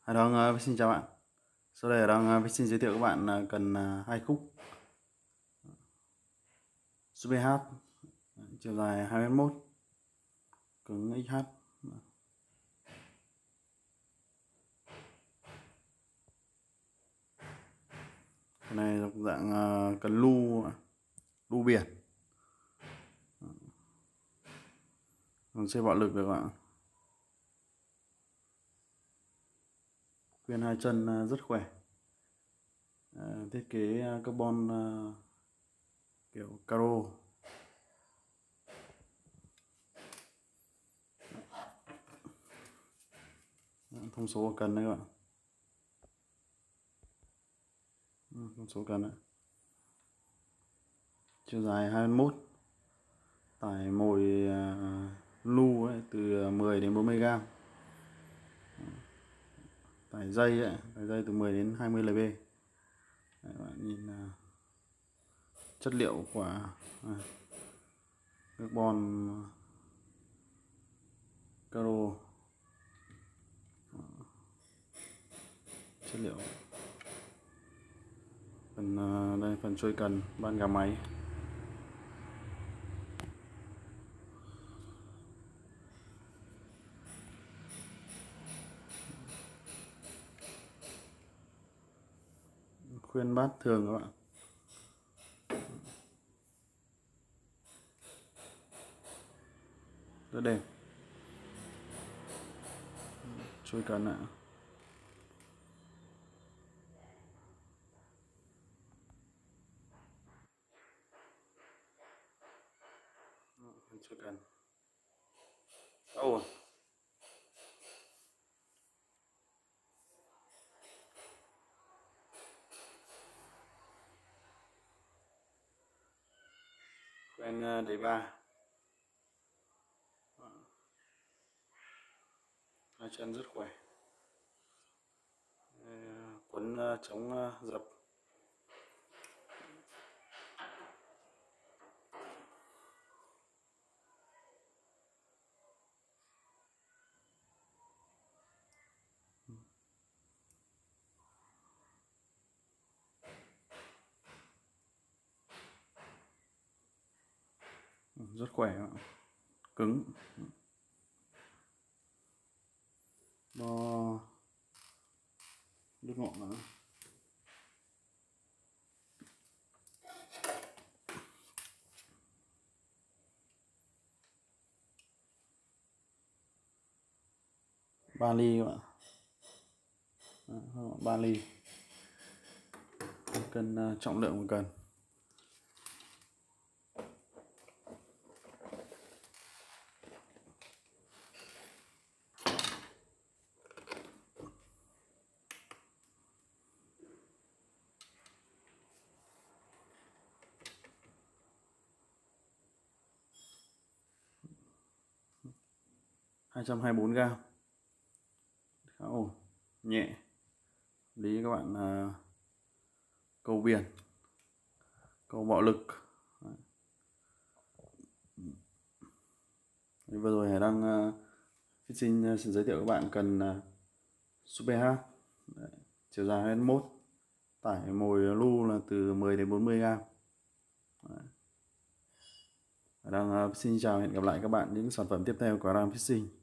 Xin chào bạn. Sau đây xin giới thiệu các bạn cần hai khúc Super H chiều dài 2m1, cứng XH. Cái này thuộc dạng cần lu biển, còn xe bạo lực được bạn. Khuyên hai chân rất khỏe. Thiết kế carbon kiểu caro. Thông số cần đấy các bạn. Thông số cần đấy. Chiều dài 2m1, tải mồi lu ấy, từ 10 đến 40g. Tải dây từ 10 đến 20 lb. Đấy, bạn nhìn chất liệu của carbon caro, chất liệu. Phần đây phần trôi cần, van gà máy. Khuyên bát thường các bạn. Rất đẹp. Trôi cần ạ. Trôi cần. Khuyên đẩy ba. Hai chân rất khỏe. Quấn chống dập. Rất khỏe, cứng. Bo đứt ngọn nữa. Ba ly các bạn. Ba ly. Cân trọng lượng một cần. Hai 224g. Khá ổn, nhẹ, lý các bạn câu biển, câu bạo lực. Vừa rồi Hải đang xin giới thiệu các bạn cần Super H. Chiều dài 2m1, tải mồi lu là từ 10 đến 40g. Hải đang xin chào, hẹn gặp lại các bạn những sản phẩm tiếp theo của Ram Fishing.